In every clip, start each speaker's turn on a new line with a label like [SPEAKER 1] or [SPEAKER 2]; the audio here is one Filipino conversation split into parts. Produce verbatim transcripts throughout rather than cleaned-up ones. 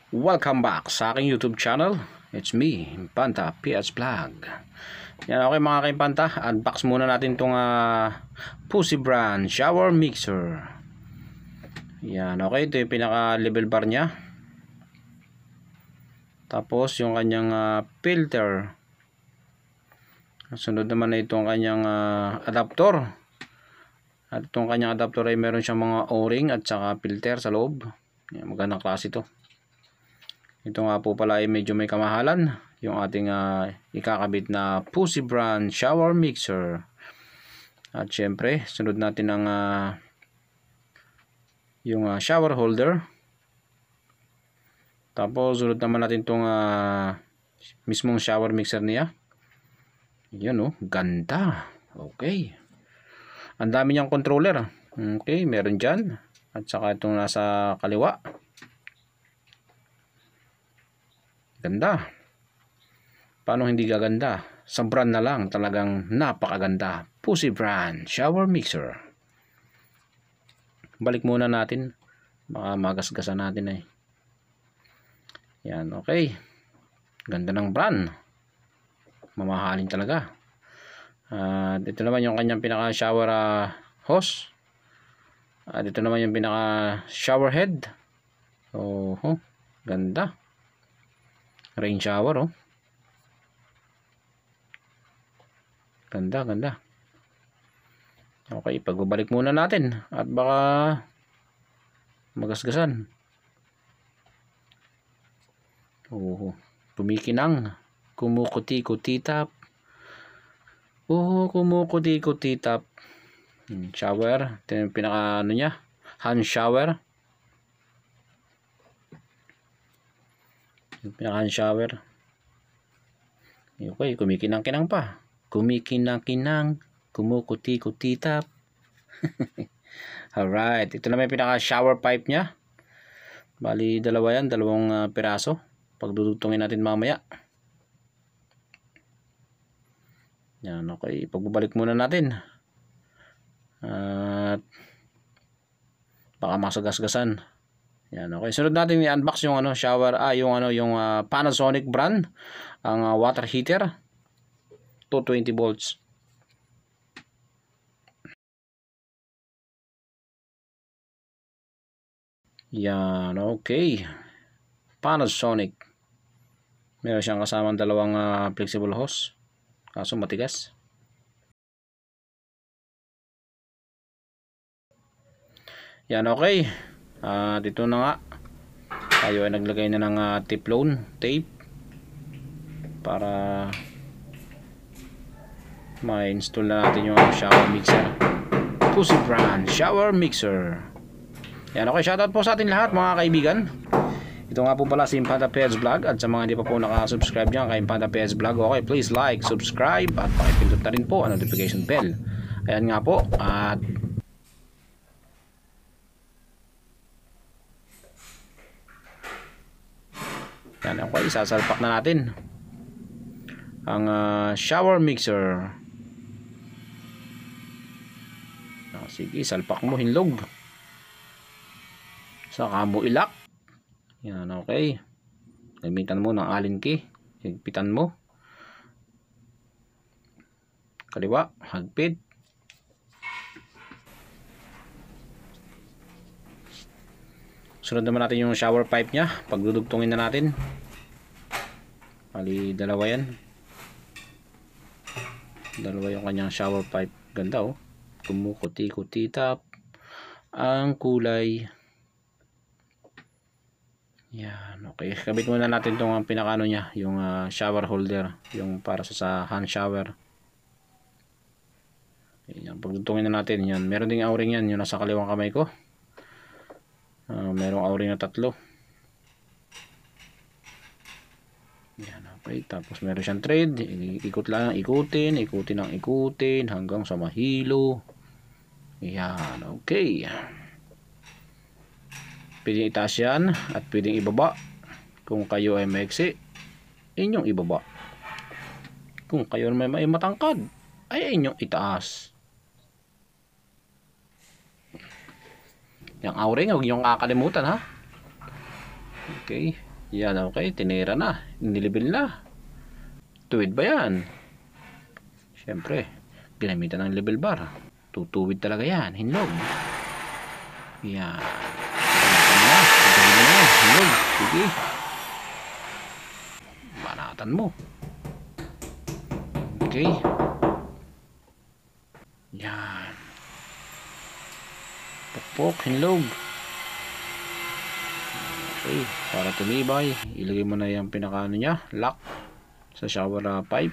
[SPEAKER 1] Welcome back sa aking YouTube channel. It's me, Impanta P H Vlog. Yan, okay mga kaimpanta, unbox muna natin itong uh, Pussy brand shower mixer. Yan, okay, ito yung pinaka level bar nya. Tapos yung kanyang uh, filter. Sunod naman na itong kanyang uh, adapter. At itong kanyang adapter ay meron siyang mga o-ring at saka filter sa loob. Yan, magandang klase ito. Ito nga po pala ay medyo may kamahalan, yung ating uh, ikakabit na Pussy brand shower mixer. At syempre, sunod natin ang uh, yung uh, shower holder. Tapos sunod naman natin itong uh, mismong shower mixer niya. Yan oh, ganda. Okay. Ang dami niyang controller. Okay, meron dyan. At saka itong nasa kaliwa. Ganda. Paano hindi gaganda? Sa brand na lang, talagang napakaganda. Pussy brand shower mixer. Balik muna natin. Baka magasgasan natin eh. Yan, okay. Ganda ng brand. Mamahalin talaga. At uh, ito naman yung kanyang pinaka shower uh, hose. At uh, ito naman yung pinaka shower head. Oh, oh, ganda. Rain shower oh. Ganda, ganda. Okay, pagbabalik muna natin at baka magasgasan. Oh, kumikinang, kumukuti-kutitap. Oh, kumukuti-kutitap. Hmm, shower, ito yung pinaka ano niya, hand shower. Yung pinaka hand shower. Okay, kumikinang-kinang pa. Kumikinang-kinang, kumukuti-kutitap. Alright, ito na may pinaka shower pipe niya. Bali dalawa yan, dalawang uh, piraso. Pagdudugtungin natin mamaya. Yan, okay, pagbabalik muna natin. At baka masagasgasan. Yan, okay. Sunod natin i-unbox yung ano, shower, ah, yung ano, yung uh, Panasonic brand, ang uh, water heater, two twenty volts. Yan, okay. Panasonic. Meron siyang kasamang dalawang uh, flexible hose. Kaso matigas. Yan, okay. Uh, dito na nga tayo ay naglagay na ng uh, teflon tape para ma-install na natin yung shower mixer. Pussy brand shower mixer. Yan, okay, shoutout po sa atin lahat mga kaibigan. Ito nga po pala si Impanta P H Vlog. At sa mga hindi pa po nakasubscribe dyan kay Impanta P H Vlog, okay, please like, subscribe at pakipindot na rin po ang notification bell. Ayan nga po. At yan, okay, sasalpak na natin ang uh, shower mixer. Ah, sige, salpak mo, hinlog. Saka mo ilak. Yan, okay. Gamitan mo ng allen key. Higpitan mo. Kaliwa, hagpit. Sunod naman natin yung shower pipe nya. Pagdudugtungin na natin. Bali, dalawa yan. Dalawa yung kanyang shower pipe. Ganda oh. Kumukuti-kutitap ang kulay. Yan, okay. Kabit muna natin itong pinakano nya. Yung uh, shower holder. Yung para sa, sa hand shower. Yan, pagdudugtungin na natin. Yan. Meron ding o-ring yan. Yung nasa kaliwang kamay ko. Uh, merong o-ring na tatlo. Yan, okay. Tapos meron siyang thread. Ikot lang, ikutin, ikutin ng ikutin hanggang sa mahilo. Yan, okay. Pwedeng itaas yan at pwedeng ibaba. Kung kayo ay maiksi, inyong ibaba. Kung kayo may may matangkad, ay inyong itaas. Yung o-ring, huwag niyong kakalimutan ha. Okay. Yan, okay, tinira na, nilibil na. Tuwid ba yan? Siyempre, ginamitan ng level bar. Tutuwid talaga yan, hinlog. Yan. Panatan na, na, hinlog. Sige. Banatan mo. Okay. Yan. Pukpok, hinlog. Okay, para tumibay, ilagay mo na yung pinakaano niya, lock sa shower uh, pipe.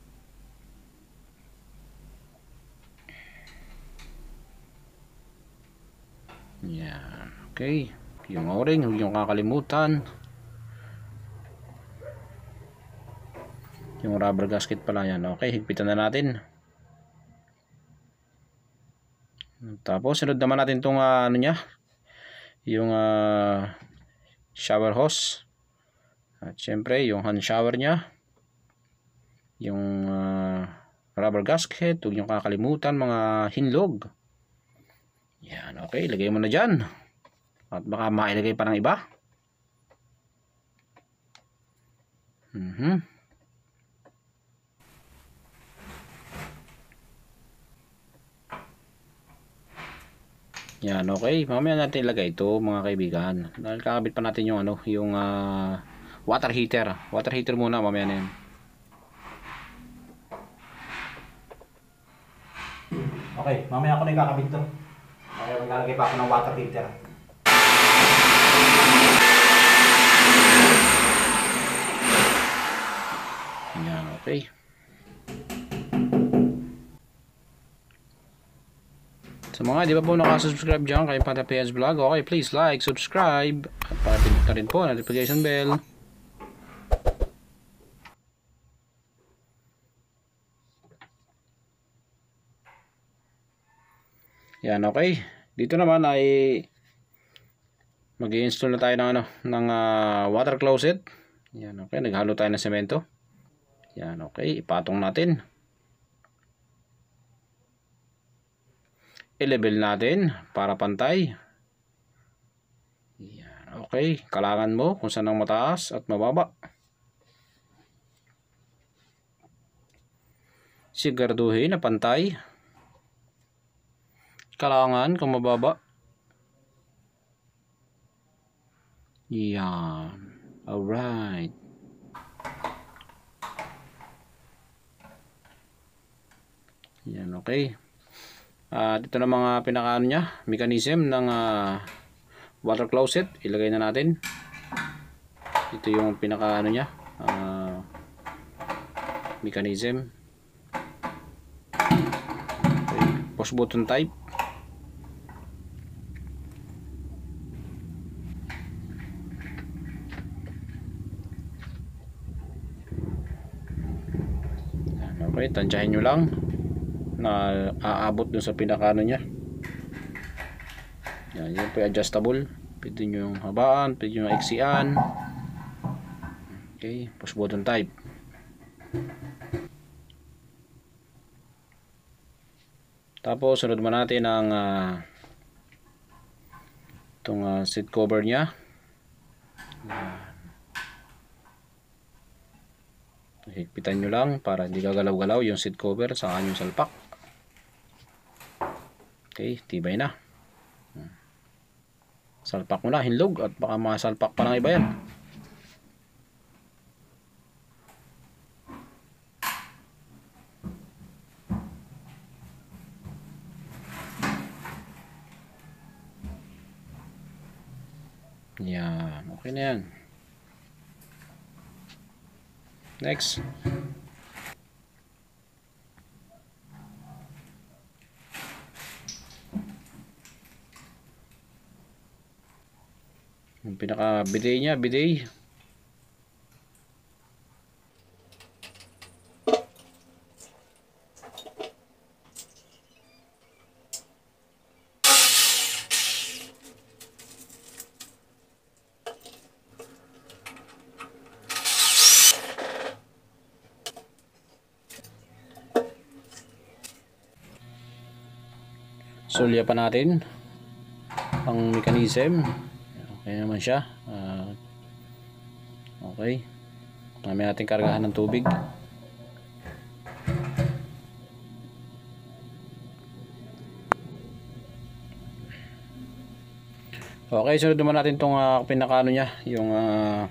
[SPEAKER 1] Yan, okay. Yung o-ring, huwag yung kakalimutan. Yung rubber gasket pala yan. Okay, higpitan na natin. Tapos sunod naman natin tong uh, ano nya, yung uh, shower hose. At syempre yung hand shower nya, yung uh, rubber gasket, huwag yung kakalimutan mga hinlog. Yan, okay, ilagay mo na dyan. At baka mailagay pa ng iba. Mhm. Yan, okay. Mamaya natin ilagay ito, mga kaibigan. Dahil kakabit pa natin yung ano, yung uh, water heater. Water heater muna, mamaya na yan.
[SPEAKER 2] Okay, mamaya ako na ikakabit to. Mamaya maglalagay pa ako ng water heater.
[SPEAKER 1] Yan, okay. Sa so, mga di ba po nakasubscribe dyan kay Pata P S Vlog, okay, please like, subscribe, at pakipindot na rin po notification bell. Yan, okay. Dito naman ay mag-i-install na tayo ng ano, ng uh, water closet. Yan, okay, naghalo tayo ng semento. Yan, okay, ipatong natin. I-level natin para pantay. Yan, okay, kalangan mo kung saan ang mataas at mababa. Siguraduhin na pantay. Kalangan kung mababa. Yan, alright. Yan, okay. Uh, dito na mga pinakaano nya, mechanism ng uh, water closet, ilagay na natin. Ito yung pinakaano nya, uh, mechanism. Okay. Push button type. Okay, tansyahin nyo lang na aabot dun sa pinakano nya. Yan, yun po adjustable. Pwede nyo yung habaan, pwede nyo yung iksian. Okay, push button type. Tapos sunod mo natin ang uh, itong uh, seat cover nya. Higpitan nyo lang para hindi gagalaw-galaw yung seat cover sa kanyang salpak. Okay, tibay na. Salpak mo na, hinlog, at baka masalpak pa ng iba yan. Yan, okay na yan. Next. Yung pinaka bidet nya, bidet. Sulya pa natin ang mechanism. Okay naman siya. Uh, Okay. Mamaya natin kargahan ng tubig. Okay, sunod naman natin itong uh, pinakaano niya, yung uh,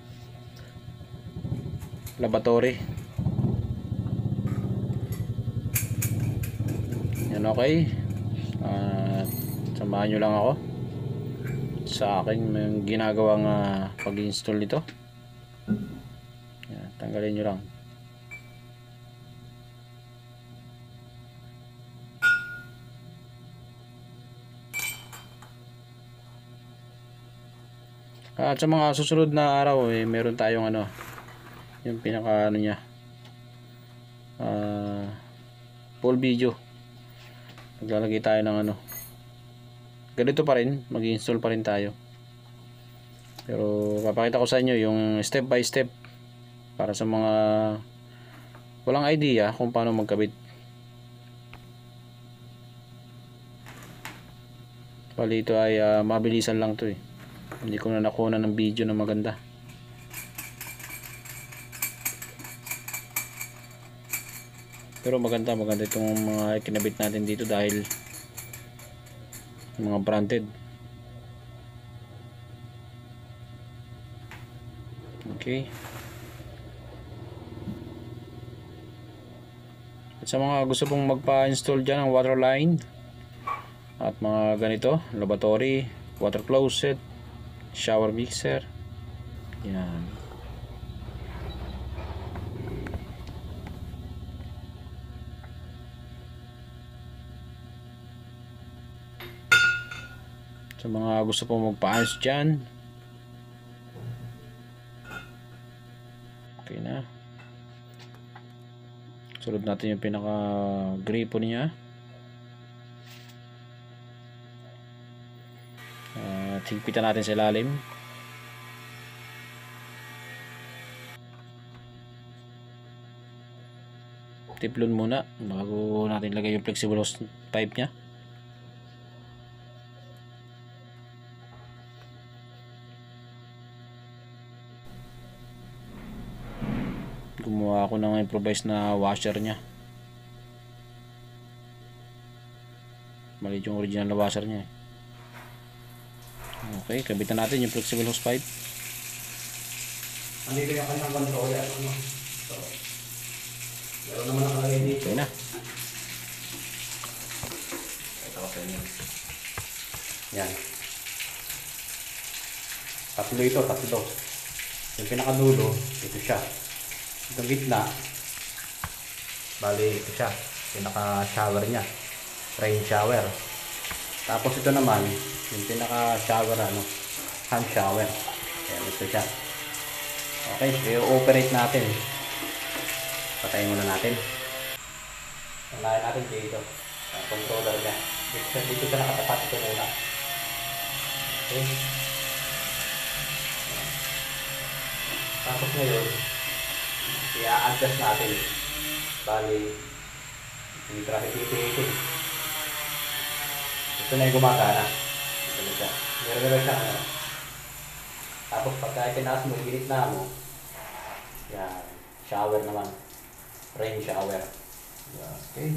[SPEAKER 1] lavatory. Yan, okay. Uh, samahan nyo lang ako sa aking ginagawang uh, pag-install nito. Yan, tanggalin nyo lang. At sa mga susunod na araw eh, meron tayong ano, yung pinaka ano niya, uh, full video. Maglalagay tayo ng ano, ganito pa rin, mag-install pa rin tayo, pero papakita ko sa inyo yung step by step para sa mga walang idea kung paano magkabit. Bali ito ay uh, mabilisan lang to eh, hindi ko na nakuha ng video na maganda. Pero maganda maganda itong mga kinabit natin dito dahil mga branded. Okay. At sa mga gusto pong magpa-install dyan ng water line at mga ganito, lavatory, water closet, shower mixer, yan. Sa mga gusto pong magpa-ayos dyan, okay na. Sunod natin yung pinaka gripo niya. At uh, higpitan natin sa ilalim. Tiplon muna bago natin lagay yung flexible hose pipe nya. Gumawa ako ng improvised na washer nya. Maliit yung original na washer nya eh. Okay, kabitan natin yung flexible hose pipe.
[SPEAKER 2] Andito yung kanyang controller. Ano? So, meron naman nakalagay dito.
[SPEAKER 1] Okay na.
[SPEAKER 2] Ito ko sa inyo. Yan. Tatlo ito, tatlo. Yung pinakadulo, ito siya. Itong gitna, bali ito siya. Pinaka-shower niya. Rain shower. Tapos ito naman, yung pinaka-shower, ano, hand shower. Ayan, ito siya. Okay, so i-operate natin. Patayin muna natin. Unahin natin dito. Ang controller niya. Dito, dito siya nakatapat ito muna. Okay. Tapos ngayon, i-adjust natin. Bali, hindi traffic iti-iti. Ito na yung gumagana. Ito na siya. Meron-meron siya ano. Tapos pagka itinaas mo, ginit na mo. Yan. Shower naman. Rain shower. Yan. Okay.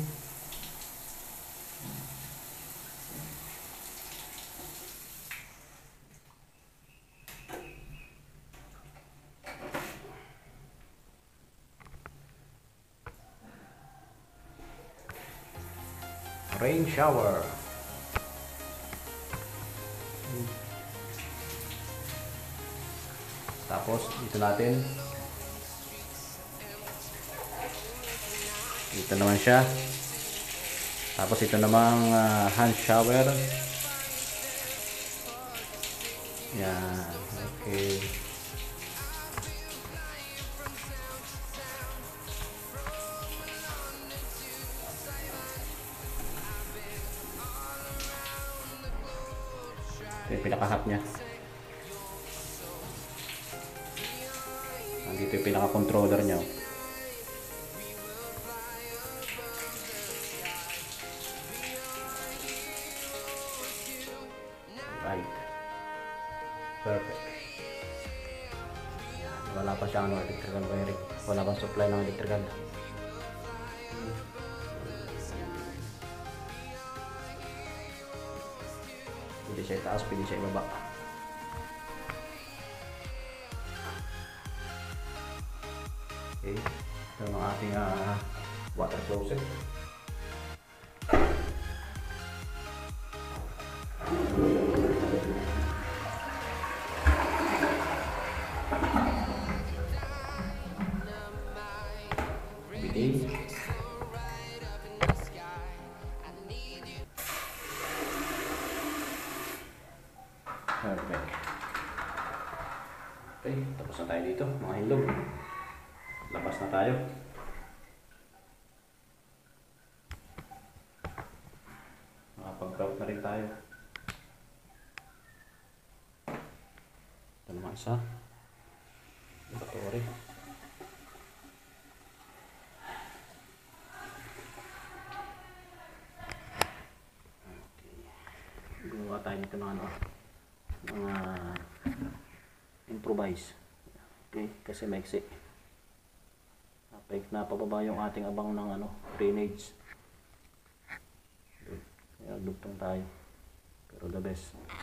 [SPEAKER 2] Rain shower. Tapos dito natin. Dito naman siya. Tapos ito namang uh, hand shower. Yan. Okay. Ito yung pinaka-hub niya. Nandito yung pinaka-controller niya. Right. Perfect. wala pa siyang ano, electrical wiring, wala pang supply ng electrical. Pwede siya itaas, pwede siya ibaba. Okay, ito ang ating uh, water closet. Bidet. Perfect. Okay, tapos na tayo dito, mga hindog. Labas na tayo. Nakapag-grout na rin tayo. Ito naman sa laboratory. Gumawa tayo nito ng ano, mga improvise. Okay, kasi maiksi. Napababa yung ating abang ng ano, drainage. Ayan, dugtong tayo. Pero the best.